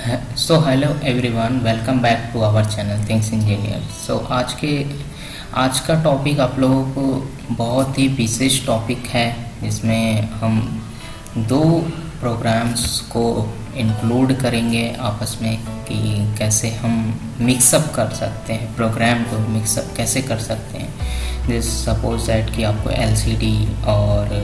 So hello everyone, welcome back to our channel Things Engineer. So आज का topic आप लोगों को बहुत ही विशेष टॉपिक है, जिसमें हम दो प्रोग्राम्स को इंक्लूड करेंगे आपस में कि कैसे हम मिक्सअप कर सकते हैं, प्रोग्राम को मिक्सअप कैसे कर सकते हैं। जैसे सपोज दैट कि आपको एलसीडी और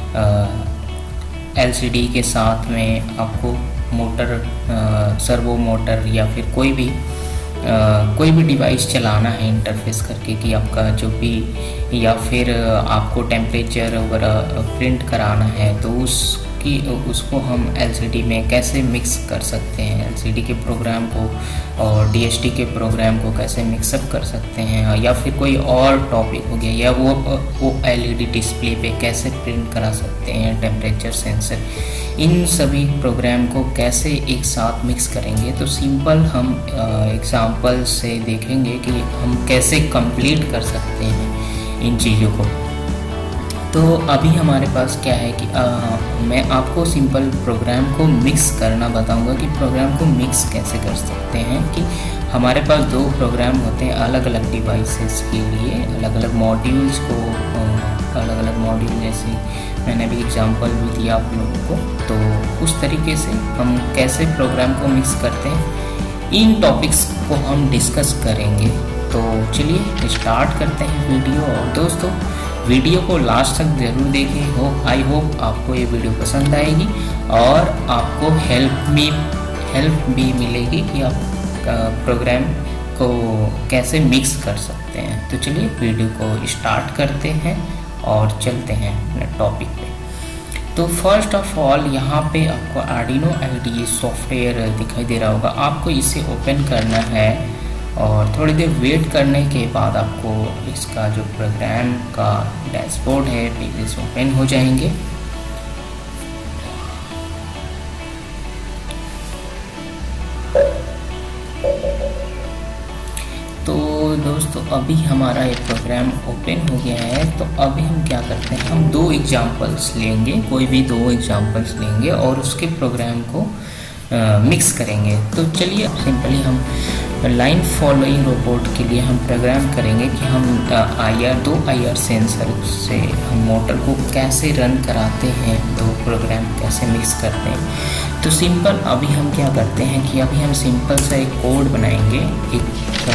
एलसीडी के साथ में आपको मोटर, सर्वो मोटर या फिर कोई भी डिवाइस चलाना है इंटरफेस करके कि आपका जो भी, या फिर आपको टेम्परेचर वगैरह प्रिंट कराना है, तो उसको हम एलसीडी में कैसे मिक्स कर सकते हैं, एलसीडी के प्रोग्राम को और डीएसटी के प्रोग्राम को कैसे मिक्सअप कर सकते हैं, या फिर कोई और टॉपिक हो गया, या वो एलईडी डिस्प्ले पे कैसे प्रिंट करा सकते हैं, टेम्परेचर सेंसर, इन सभी प्रोग्राम को कैसे एक साथ मिक्स करेंगे। तो सिंपल हम एग्जांपल से देखेंगे कि हम कैसे कंप्लीट कर सकते हैं इन चीज़ों को। तो अभी हमारे पास क्या है कि मैं आपको सिंपल प्रोग्राम को मिक्स करना बताऊंगा कि प्रोग्राम को मिक्स कैसे कर सकते हैं। कि हमारे पास दो प्रोग्राम होते हैं अलग अलग डिवाइसेस के लिए, अलग अलग मॉड्यूल्स को, अलग अलग मॉड्यूल, जैसे मैंने अभी एग्जांपल भी दिया आप लोगों को। तो उस तरीके से हम कैसे प्रोग्राम को मिक्स करते हैं, इन टॉपिक्स को हम डिस्कस करेंगे। तो चलिए स्टार्ट करते हैं वीडियो। और दोस्तों, वीडियो को लास्ट तक ज़रूर देखें। आई होप आपको ये वीडियो पसंद आएगी और आपको हेल्प भी मिलेगी कि आप प्रोग्राम को कैसे मिक्स कर सकते हैं। तो चलिए वीडियो को स्टार्ट करते हैं और चलते हैं अपने टॉपिक पे। तो फर्स्ट ऑफ ऑल यहाँ पे आपको आर्डिनो IDE सॉफ्टवेयर दिखाई दे रहा होगा। आपको इसे ओपन करना है और थोड़ी देर वेट करने के बाद आपको इसका जो प्रोग्राम का डैशबोर्ड है पेजेस ओपन हो जाएंगे। तो दोस्तों, अभी हमारा ये प्रोग्राम ओपन हो गया है। तो अभी हम क्या करते हैं, हम दो एग्जांपल्स लेंगे, कोई भी दो एग्जांपल्स लेंगे और उसके प्रोग्राम को मिक्स करेंगे। तो चलिए सिंपली हम लाइन फॉलोइंग रोबोट के लिए हम प्रोग्राम करेंगे कि हम दो IR सेंसर से हम मोटर को कैसे रन कराते हैं, दो प्रोग्राम कैसे मिक्स करते हैं। तो सिंपल अभी हम क्या करते हैं कि अभी हम सिंपल सा एक कोड बनाएंगे एक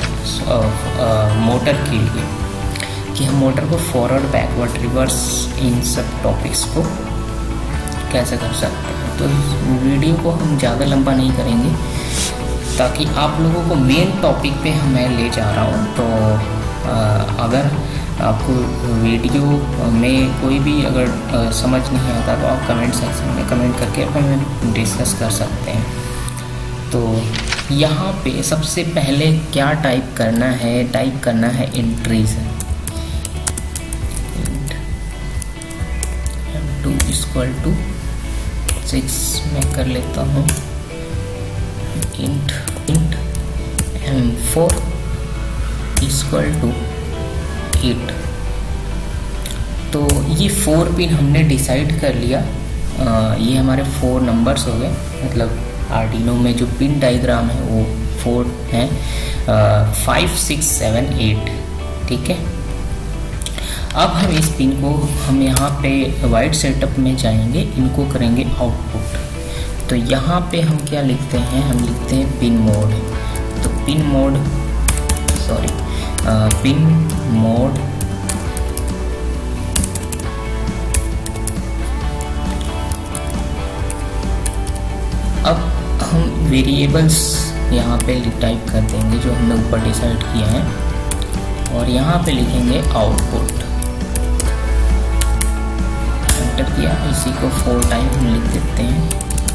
मोटर के लिए, कि हम मोटर को फॉरवर्ड, बैकवर्ड, रिवर्स, इन सब टॉपिक्स को कैसे कर सकते हैं। तो वीडियो को हम ज़्यादा लंबा नहीं करेंगे ताकि आप लोगों को मेन टॉपिक पे मैं ले जा रहा हूँ। तो अगर आपको वीडियो में कोई भी अगर समझ नहीं आता तो आप कमेंट सेक्शन में कमेंट करके हमें डिस्कस कर सकते हैं। तो यहाँ पे सबसे पहले क्या टाइप करना है एंट्रीज। M2 = 6 मैं कर लेता हूँ। Int M4 = 8। तो ये 4 पिन हमने डिसाइड कर लिया। ये हमारे 4 नंबर्स हो गए, मतलब आर्डिनो में जो पिन डायग्राम है वो 4 हैं, 5 6 7 8। ठीक है। अब हम इस पिन को, हम यहाँ पे वाइड सेटअप में जाएंगे, इनको करेंगे आउटपुट। तो यहाँ पे हम क्या लिखते हैं, हम लिखते हैं पिन मोड। तो पिन मोड अब हम वेरिएबल्स यहाँ पे टाइप कर देंगे जो हमने ऊपर डिसाइड किया है, और यहाँ पे लिखेंगे आउटपुट। एंटर किया, इसी को 4 टाइम हम लिख देते हैं।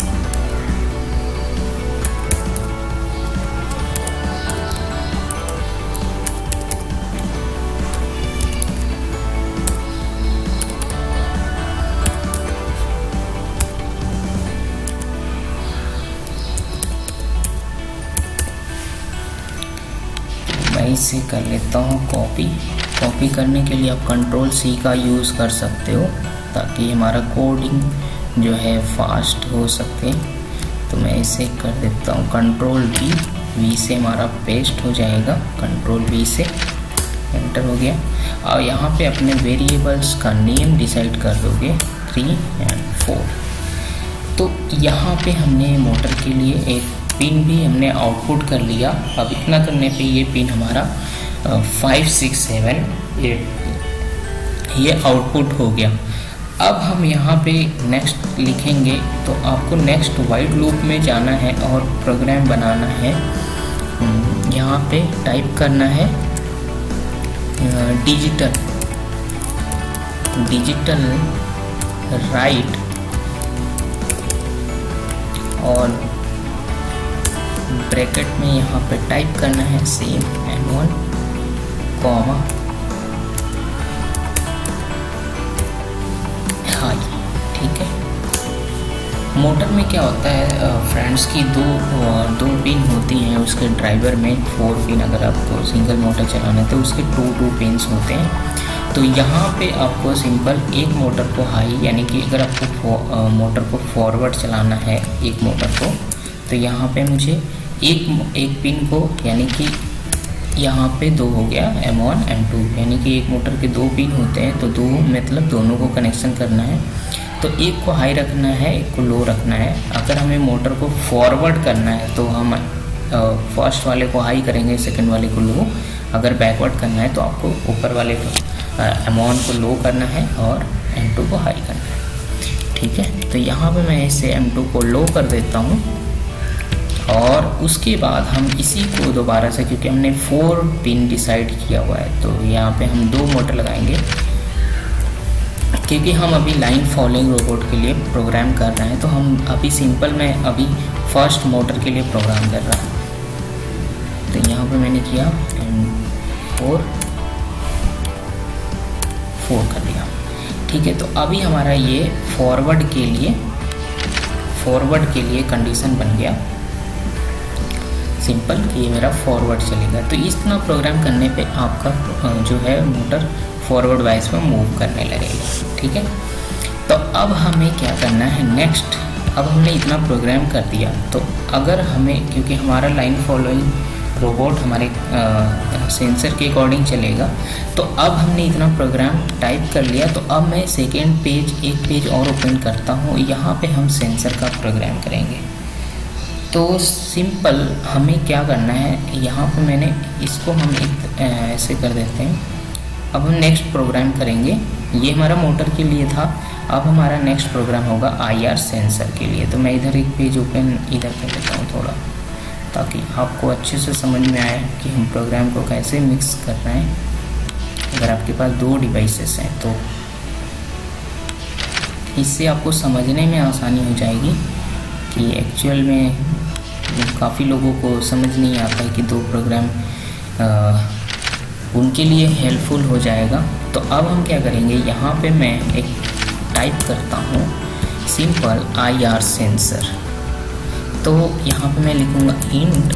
मैं इसे कर लेता हूँ कॉपी करने के लिए आप Ctrl+C का यूज़ कर सकते हो ताकि हमारा कोडिंग जो है फास्ट हो सके। तो मैं इसे कर देता हूँ Ctrl+V से हमारा पेस्ट हो जाएगा, Ctrl+V से एंटर हो गया। और यहाँ पे अपने वेरिएबल्स का नेम डिसाइड कर दोगे 3 और 4। तो यहाँ पे हमने मोटर के लिए एक पिन भी हमने आउटपुट कर लिया। अब इतना करने पे ये पिन हमारा 5 6 7 8 ये आउटपुट हो गया। अब हम यहाँ पे नेक्स्ट लिखेंगे, तो आपको नेक्स्ट वाइड लूप में जाना है और प्रोग्राम बनाना है। यहाँ पे टाइप करना है डिजिटल राइट और ब्रैकेट में यहाँ पे टाइप करना है सेम N1 कॉमा हाई। ठीक है। मोटर में क्या होता है फ्रेंड्स की दो पिन होती हैं उसके ड्राइवर में, 4 पिन। अगर आपको सिंगल मोटर चलाना है तो उसके 2 पिन्स होते हैं। तो यहाँ पे आपको सिंपल एक मोटर को हाई, यानी कि अगर आपको मोटर को फॉरवर्ड चलाना है एक मोटर को, तो यहाँ पे मुझे एक पिन को, यानी कि यहाँ पे 2 हो गया M1 M2, यानी कि एक मोटर के 2 पिन होते हैं, तो 2 मतलब दोनों को कनेक्शन करना है। तो एक को हाई रखना है, एक को लो रखना है। अगर हमें मोटर को फॉरवर्ड करना है तो हम फर्स्ट वाले को हाई करेंगे, सेकंड वाले को लो। अगर बैकवर्ड करना है तो आपको ऊपर वाले को M1 को लो करना है और M2 को हाई करना है। ठीक है। तो यहाँ पे मैं इसे M2 को लो कर देता हूँ और उसके बाद हम इसी को दोबारा से, क्योंकि हमने 4 पिन डिसाइड किया हुआ है, तो यहाँ पे हम 2 मोटर लगाएंगे, क्योंकि हम अभी लाइन फॉलोइंग रोबोट के लिए प्रोग्राम कर रहे हैं। तो हम अभी सिंपल में अभी फर्स्ट मोटर के लिए प्रोग्राम कर रहा हूँ। तो यहाँ पे मैंने किया फोर कर दिया। ठीक है। तो अभी हमारा ये फॉरवर्ड के लिए कंडीशन बन गया सिंपल कि ये मेरा फॉरवर्ड चलेगा। तो इस तरह प्रोग्राम करने पे आपका जो है मोटर फॉरवर्ड वाइज में मूव करने लगेगा। ठीक है। तो अब हमें क्या करना है नेक्स्ट, अब हमने इतना प्रोग्राम कर दिया, तो अगर हमें, क्योंकि हमारा लाइन फॉलोइंग रोबोट हमारे सेंसर के अकॉर्डिंग चलेगा, तो अब हमने इतना प्रोग्राम टाइप कर लिया। तो अब मैं सेकेंड पेज, एक पेज और ओपन करता हूँ, यहाँ पे हम सेंसर का प्रोग्राम करेंगे। तो सिंपल हमें क्या करना है, यहाँ पे मैंने इसको हम एक ऐसे कर देते हैं। अब हम नेक्स्ट प्रोग्राम करेंगे, ये हमारा मोटर के लिए था। अब हमारा नेक्स्ट प्रोग्राम होगा IR सेंसर के लिए। तो मैं इधर एक पेज ओपन इधर कर देता हूँ थोड़ा, ताकि आपको अच्छे से समझ में आए कि हम प्रोग्राम को कैसे मिक्स कर रहे हैं। अगर आपके पास 2 डिवाइसेस हैं तो इससे आपको समझने में आसानी हो जाएगी कि एक्चुअल में काफ़ी लोगों को समझ नहीं आता है कि 2 प्रोग्राम उनके लिए हेल्पफुल हो जाएगा। तो अब हम क्या करेंगे, यहाँ पे मैं एक टाइप करता हूँ सिंपल IR सेंसर। तो यहाँ पे मैं लिखूँगा इंट,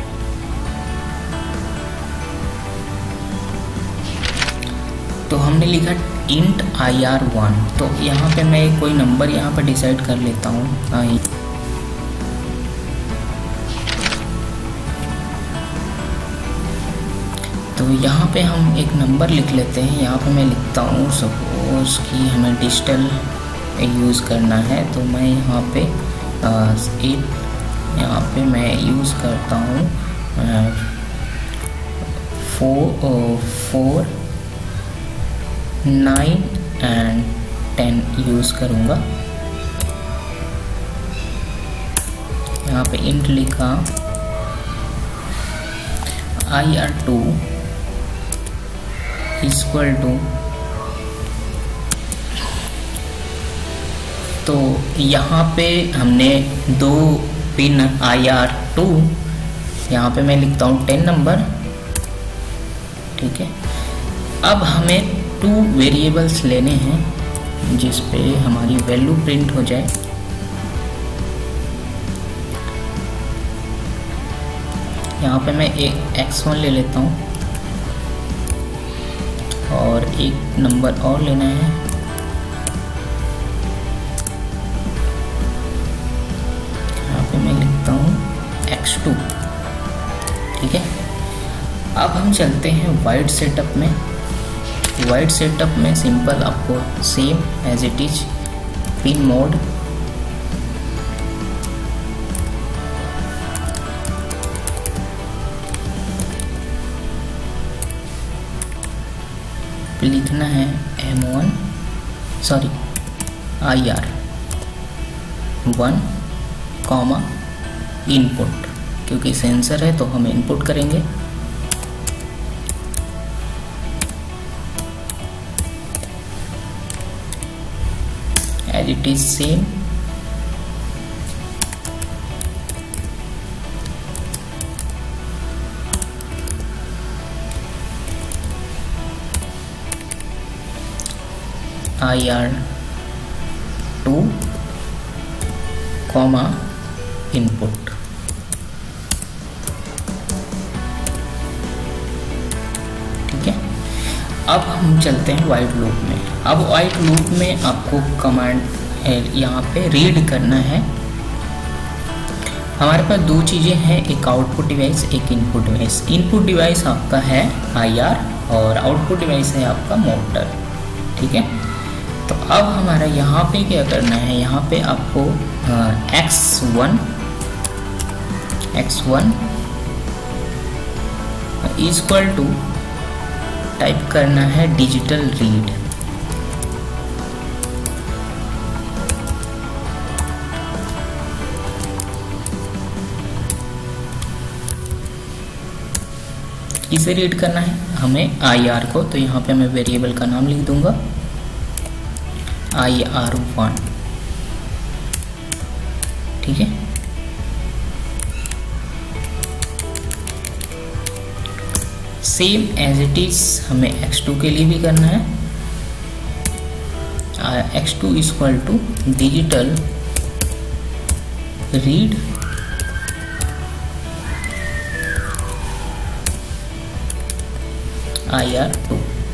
तो हमने लिखा इंट IR1। तो यहाँ पे मैं कोई नंबर यहाँ पे डिसाइड कर लेता हूँ। तो यहाँ पे हम एक नंबर लिख लेते हैं। यहाँ पे मैं लिखता हूँ सपोज कि हमें डिजिटल यूज़ करना है, तो मैं यहाँ पे 8, यहाँ पे मैं यूज़ करता हूँ 4 9 एंड 10 यूज़ करूँगा। यहाँ पे इंट लिखा IR2 इक्वल टू, तो यहाँ पे हमने 2 पिन IR2, यहाँ पे मैं लिखता हूँ 10 नंबर। ठीक है। अब हमें 2 वेरिएबल्स लेने हैं जिस पे हमारी वैल्यू प्रिंट हो जाए। यहाँ पे मैं एक X1 ले लेता हूँ और एक नंबर और लेना है। यहाँ पे मैं लिखता ठीक है। अब हम चलते हैं वाइड सेटअप में। वाइड सेटअप में सिंपल आपको same as it is pin mode, लिखना है M1 IR 1 कॉमा इनपुट, क्योंकि सेंसर है तो हम इनपुट करेंगे। As it is same IR2 comma input. ठीक है। अब हम चलते हैं वाइड लूप में। अब वाइड लूप में आपको कमांड यहाँ पे रीड करना है। हमारे पास दो चीज़ें हैं, एक आउटपुट डिवाइस, एक इनपुट डिवाइस। इनपुट डिवाइस आपका है IR और आउटपुट डिवाइस है आपका मोटर। ठीक है। तो अब हमारा यहाँ पे क्या करना है, यहाँ पे आपको X1 इक्वल टू टाइप करना है डिजिटल रीड। इसे रीड करना है हमें IR को, तो यहाँ पे मैं वेरिएबल का नाम लिख दूंगा IR1। ठीक है। सेम एज इट इज हमें X2 के लिए भी करना है। X2 equal to digital read IR2।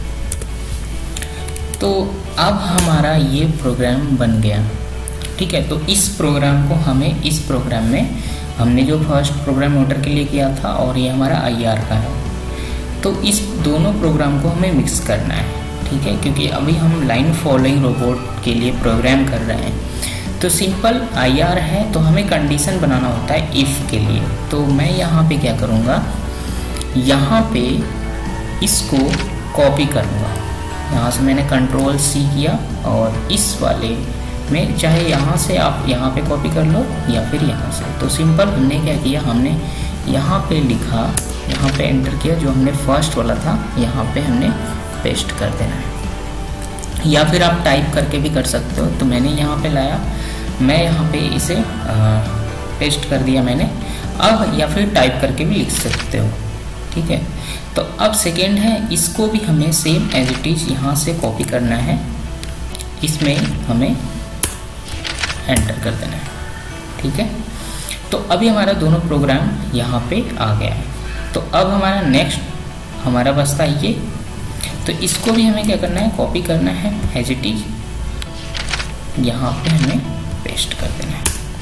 तो अब हमारा ये प्रोग्राम बन गया। ठीक है। तो इस प्रोग्राम को हमें इस प्रोग्राम में हमने जो फर्स्ट प्रोग्राम मोटर के लिए किया था और ये हमारा IR का है, तो इस दोनों प्रोग्राम को हमें मिक्स करना है। ठीक है। क्योंकि अभी हम लाइन फॉलोइंग रोबोट के लिए प्रोग्राम कर रहे हैं, तो सिंपल IR है तो हमें कंडीशन बनाना होता है इफ़ के लिए। तो मैं यहाँ पे क्या करूँगा, यहाँ पे इसको कॉपी करूँगा। यहाँ से मैंने Ctrl+C किया और इस वाले में चाहे यहाँ से आप यहाँ पे कॉपी कर लो या फिर यहाँ से। तो सिंपल हमने क्या किया, हमने यहाँ पे लिखा, यहाँ पे एंटर किया, जो हमने फर्स्ट वाला था यहाँ पे हमने पेस्ट कर देना है, या फिर आप टाइप करके भी कर सकते हो। तो मैंने यहाँ पे लाया, मैं यहाँ पे इसे पेस्ट कर दिया मैंने। अब या फिर टाइप करके भी लिख सकते हो। ठीक है। तो अब सेकेंड है, इसको भी हमें सेम एज इट इज यहाँ से कॉपी करना है, इसमें हमें एंटर कर देना है। ठीक है। तो अभी हमारा दोनों प्रोग्राम यहाँ पे आ गया है। तो अब हमारा नेक्स्ट हमारा बचता है ये, तो इसको भी हमें क्या करना है, कॉपी करना है एज इट इज, यहाँ पे हमें पेस्ट कर देना है।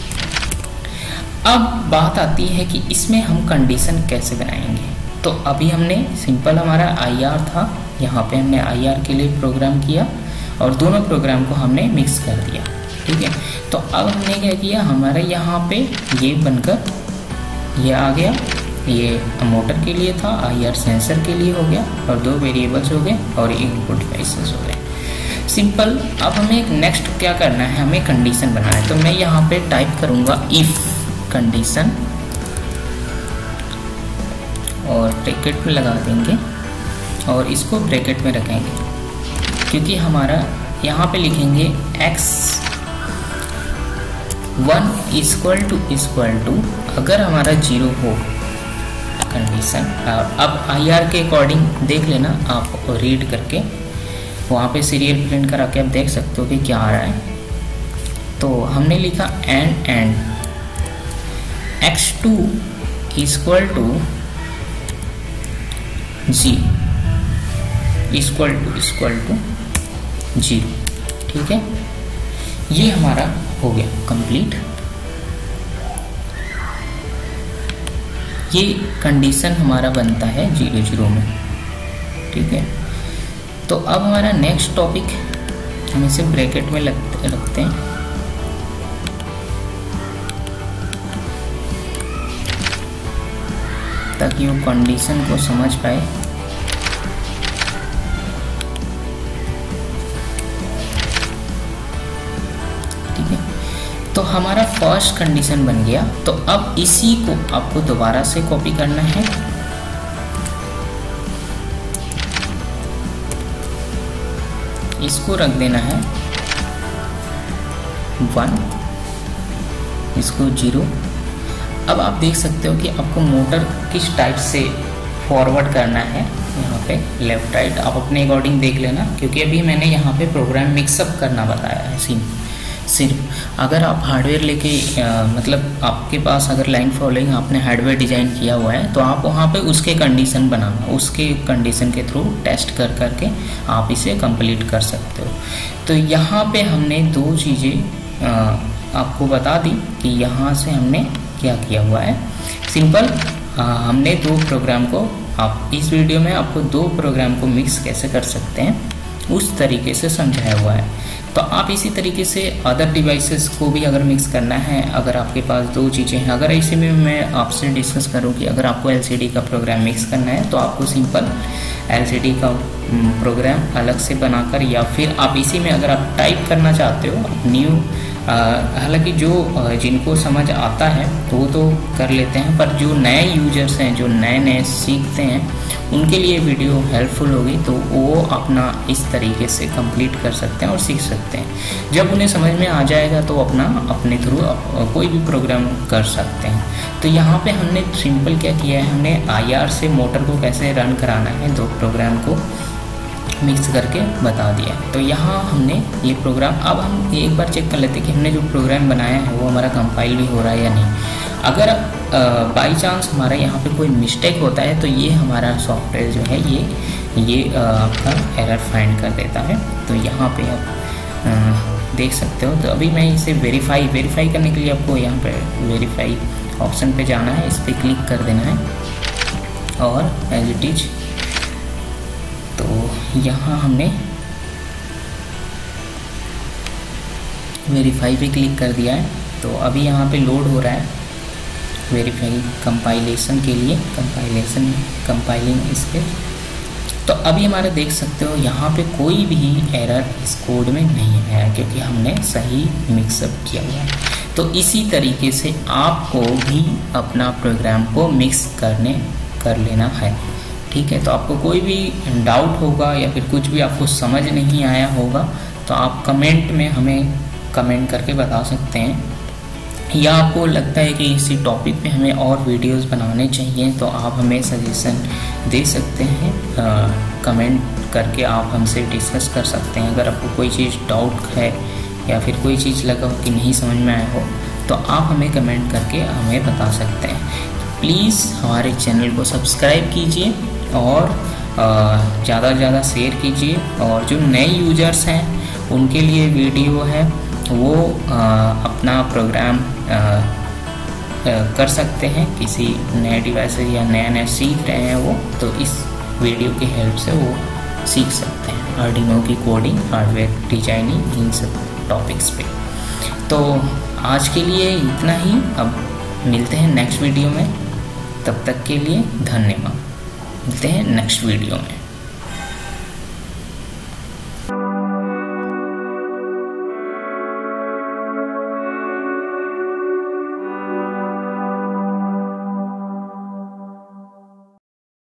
अब बात आती है कि इसमें हम कंडीशन कैसे बनाएंगे। तो अभी हमने सिंपल हमारा IR था, यहाँ पे हमने IR के लिए प्रोग्राम किया और दोनों प्रोग्राम को हमने मिक्स कर दिया। ठीक है। तो अब हमने क्या किया, हमारा यहाँ पे ये बनकर ये आ गया, ये मोटर के लिए था, IR सेंसर के लिए हो गया और दो वेरिएबल्स हो गए और इनपुट डिवाइसेस हो गए। सिंपल। अब हमें एक नेक्स्ट क्या करना है, हमें कंडीशन बनाना है। तो मैं यहाँ पे टाइप करूँगा इफ कंडीशन और ब्रैकेट में लगा देंगे और इसको ब्रैकेट में रखेंगे, क्योंकि हमारा यहाँ पे लिखेंगे X1 इक्वल टू अगर हमारा 0 हो कंडीशन। अब IR के अकॉर्डिंग देख लेना आप, रीड करके वहाँ पे सीरियल प्रिंट करा के आप देख सकते हो कि क्या आ रहा है। तो हमने लिखा एंड X2 इक्वल टू 0। ठीक है। ये हमारा हो गया कंप्लीट। ये कंडीशन हमारा बनता है 0 0 में। ठीक है, तो अब हमारा नेक्स्ट टॉपिक हम इसे ब्रैकेट में रखते हैं। ताकि वो कंडीशन को समझ पाए। ठीक है, तो हमारा फर्स्ट कंडीशन बन गया। तो अब इसी को आपको दोबारा से कॉपी करना है। इसको रख देना है 1, इसको 0। अब आप देख सकते हो कि आपको मोटर किस टाइप से फॉरवर्ड करना है। यहाँ पे लेफ्ट राइट आप अपने अकॉर्डिंग देख लेना, क्योंकि अभी मैंने यहाँ पे प्रोग्राम मिक्सअप करना बताया है। सिर्फ अगर आप हार्डवेयर लेके मतलब आपके पास अगर लाइन फॉलोइंग आपने हार्डवेयर डिज़ाइन किया हुआ है, तो आप वहाँ पे उसके कंडीशन बनाना, उसके कंडीशन के थ्रू टेस्ट कर करके आप इसे कंप्लीट कर सकते हो। तो यहाँ पे हमने 2 चीज़ें आपको बता दी कि यहाँ से हमने क्या किया हुआ है। सिंपल हमने 2 प्रोग्राम को, आप इस वीडियो में आपको 2 प्रोग्राम को मिक्स कैसे कर सकते हैं उस तरीके से समझाया हुआ है। तो आप इसी तरीके से अदर डिवाइसेस को भी अगर मिक्स करना है, अगर आपके पास 2 चीज़ें हैं, अगर इसी में मैं आपसे डिस्कस करूं कि अगर आपको LCD का प्रोग्राम मिक्स करना है तो आपको सिंपल LCD का प्रोग्राम अलग से बनाकर, या फिर आप इसी में अगर आप टाइप करना चाहते हो न्यू, हालांकि जो जिनको समझ आता है तो वो तो कर लेते हैं, पर जो नए यूजर्स हैं, जो नए सीखते हैं, उनके लिए वीडियो हेल्पफुल होगी। तो वो अपना इस तरीके से कंप्लीट कर सकते हैं और सीख सकते हैं। जब उन्हें समझ में आ जाएगा तो अपने थ्रू कोई भी प्रोग्राम कर सकते हैं। तो यहाँ पे हमने सिंपल क्या किया है, हमने IR से मोटर को कैसे रन कराना है 2 प्रोग्राम को मिक्स करके बता दिया। तो यहाँ हमने ये प्रोग्राम, अब हम एक बार चेक कर लेते हैं कि हमने जो प्रोग्राम बनाया है वो हमारा कंपाइल भी हो रहा है या नहीं। अगर बाई चांस हमारा यहाँ पे कोई मिस्टेक होता है तो ये हमारा सॉफ्टवेयर जो है ये आपका एरर फाइंड कर देता है। तो यहाँ पे आप देख सकते हो। तो अभी मैं इसे वेरीफाई करने के लिए आपको यहाँ पे वेरीफाई ऑप्शन पे जाना है, इस पर क्लिक कर देना है और एज इट इज। तो यहाँ हमने वेरीफाई पे क्लिक कर दिया है। तो अभी यहाँ पे लोड हो रहा है वेरीफाई कंपाइलेशन के लिए, कंपाइलिंग इस पे। तो अभी हमारा देख सकते हो यहाँ पे कोई भी एरर इस कोड में नहीं आया, क्योंकि हमने सही मिक्सअप किया हुआ है। तो इसी तरीके से आपको भी अपना प्रोग्राम को मिक्स कर लेना है। ठीक है, तो आपको कोई भी डाउट होगा या फिर कुछ भी आपको समझ नहीं आया होगा तो आप कमेंट में हमें कमेंट करके बता सकते हैं, या आपको लगता है कि इसी टॉपिक पे हमें और वीडियोस बनाने चाहिए तो आप हमें सजेशन दे सकते हैं। कमेंट करके आप हमसे डिस्कस कर सकते हैं। अगर आपको कोई चीज़ डाउट है या फिर कोई चीज़ लगा हो कि नहीं समझ में आया हो तो आप हमें कमेंट करके हमें बता सकते हैं। प्लीज़ हमारे चैनल को सब्सक्राइब कीजिए और ज़्यादा से ज़्यादा शेयर कीजिए। और जो नए यूजर्स हैं उनके लिए वीडियो है, वो अपना प्रोग्राम कर सकते हैं। किसी नए डिवाइस या नया सीख रहे हैं वो, तो इस वीडियो की हेल्प से वो सीख सकते हैं आर्डिनो की कोडिंग, हार्डवेयर डिजाइनिंग, इन सब टॉपिक्स पे। तो आज के लिए इतना ही। अब मिलते हैं नेक्स्ट वीडियो में, तब तक के लिए धन्यवाद। मिलते हैं नेक्स्ट वीडियो में।